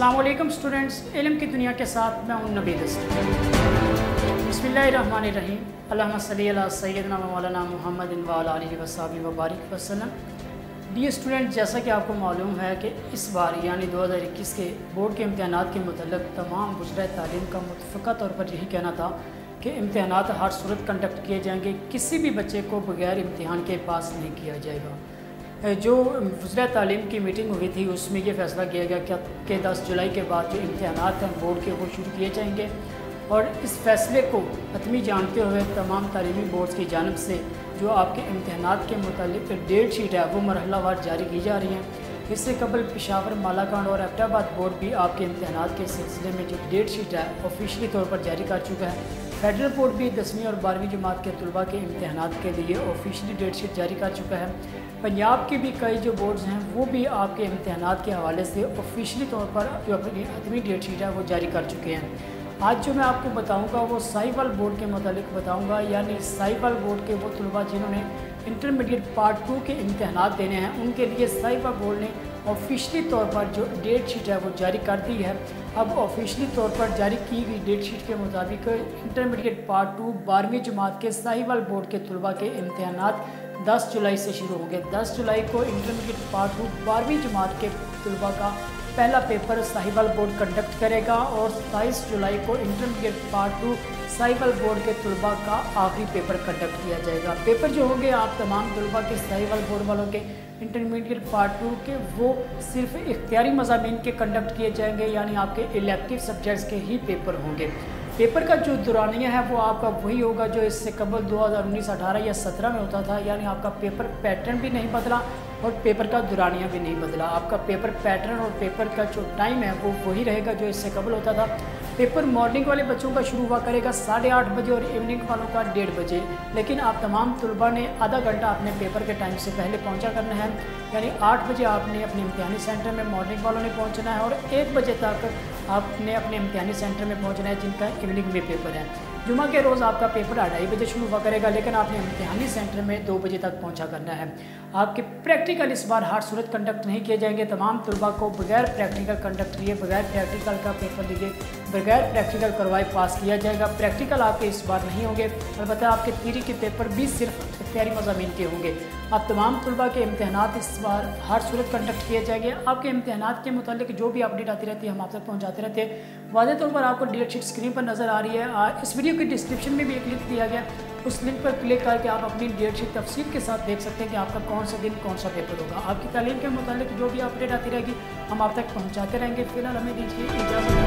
अस्सलाम वालेकुम स्टूडेंट्स, इल्म की दुनिया के साथ मैं हूं नबी दस्ती। बिस्मिल्लाहिर्रहमानिर्रहीम। अल्लाहुम्मा सल्ली अला सय्यदना व मौलाना मुहम्मदिन व अला आलिहि व सहबिहि व बारिक वसल्लम। डियर स्टूडेंट, जैसा कि आपको मालूम है कि इस बार यानी 2021 के बोर्ड के इम्तहानात के मुतल्लिक़ तमाम गुज़रा तालीम का मुतफ़क़ा तौर पर यही कहना था कि इम्तहानात हर सूरत कंडक्ट किए जाएंगे, किसी भी बच्चे को बगैर इम्तहान के पास नहीं किया जाएगा। जो गुज़रा तालीम की मीटिंग हुई थी उसमें ये फ़ैसला किया गया कि 10 जुलाई के बाद जो इम्तहानात हैं बोर्ड के वो शुरू किए जाएंगे और इस फ़ैसले को हतमी जानते हुए तमाम तालीमी बोर्ड्स की जानिब से जो आपके इम्तहानात के मुतालिक डेट शीट है वो मरहलावार जारी की जा रही हैं। इससे कबल पेशावर, मालाकांड और एबटाबाद बोर्ड भी आपके इम्तहानात के सिलसिले में जो डेट शीट है ऑफिशियली तौर पर जारी कर चुका है। फेडरल बोर्ड भी 10वीं और 12वीं जमात के तलबा के इम्तहानात के लिए ऑफिशियली डेट शीट जारी कर चुका है। पंजाब के भी कई जो बोर्ड्स हैं वो भी आपके इम्तहानात के हवाले से ऑफिशियली तौर पर जो अपनी हतमी डेट शीट है वो जारी कर चुके हैं। आज जो मैं आपको बताऊंगा वो साहिवाल बोर्ड के मुतालिक बताऊंगा, यानी साहिवाल बोर्ड के वो तलबा जिन्होंने इंटरमीडिएट पार्ट 2 के इम्तहानात देने हैं उनके लिए साहिवाल बोर्ड ने ऑफिशियली तौर पर जो डेट शीट है वो जारी कर दी है। अब ऑफिशियली तौर पर जारी की गई डेट शीट के मुताबिक इंटरमीडिएट पार्ट 2 12वीं जमात के साहिवाल बोर्ड के तलबा के इम्तहानात 10 जुलाई से शुरू होंगे। 10 जुलाई को इंटरमीडिएट पार्ट 2 12वीं जमात के तलबा का पहला पेपर साहिवाल बोर्ड कंडक्ट करेगा और 27 जुलाई को इंटरमीडिएट पार्ट 2 साहिवाल बोर्ड के तलबा का आखिरी पेपर कंडक्ट किया जाएगा। पेपर जो होंगे आप तमाम तलबा के साहिवाल बोर्ड वालों के इंटरमीडिएट पार्ट 2 के वो सिर्फ इख्तियारी मज़ामीन के कंडक्ट किए जाएंगे, यानी आपके इलेक्टिव सब्जेक्ट्स के ही पेपर होंगे। पेपर का जो दुरानिया है वो आपका वही होगा जो इससे कबल 2019, 18 या 17 में होता था, यानी आपका पेपर पैटर्न भी नहीं बदला और पेपर का दुरानिया भी नहीं बदला। आपका पेपर पैटर्न और पेपर का जो टाइम है वो वही रहेगा जो इससे कबल होता था। पेपर मॉर्निंग वाले बच्चों का शुरू हुआ करेगा 8:30 बजे और इवनिंग वालों का 1:30 बजे, लेकिन आप तमाम तलबा ने आधा घंटा अपने पेपर के टाइम से पहले पहुंचा करना है, यानी 8 बजे आपने अपने इम्तिहानी सेंटर में मॉर्निंग वालों ने पहुंचना है और 1 बजे तक आपने अपने इम्तिहानी सेंटर में पहुंचना है जिनका इवनिंग में पेपर है। जुमा के रोज़ आपका पेपर 2:30 बजे शुरू हुआ करेगा, लेकिन आपने इम्तिहानी सेंटर में 2 बजे तक पहुंचा करना है। आपके प्रैक्टिकल इस बार हर सूरत कंडक्ट नहीं किए जाएंगे। तमाम तलबा को बगैर प्रैक्टिकल कंडक्ट किए, बगैर प्रैक्टिकल का पेपर लिए, बगैर प्रैक्टिकल करवाए पास किया जाएगा। प्रैक्टिकल आपके इस बार नहीं होंगे, अलबत्ता आपके थियरी के पेपर भी सिर्फ इख्तियारी मज़ामीन के होंगे। आप तमाम तलबा के इम्तहानात इस बार हर सूरत कंडक्ट किए जाएंगे। आपके इम्तहानात के मुतालिक जो भी अपडेट आती रहती है हम आप तक पहुँचाते रहते हैं। वाज़ेह तौर पर आपको डेट शीट स्क्रीन पर नज़र आ रही है। इस वीडियो की डिस्क्रिप्शन में भी एक लिंक दिया गया, उस लिंक पर क्लिक करके आप अपनी डेट शीट तफसील के साथ देख सकते हैं कि आपका कौन सा दिन कौन सा पेपर होगा। आपकी तालीम के मुतालिक जो भी अपडेट आती रहेगी हम आप तक पहुँचाते रहेंगे। फिलहाल हमें दीजिए इजाज़त।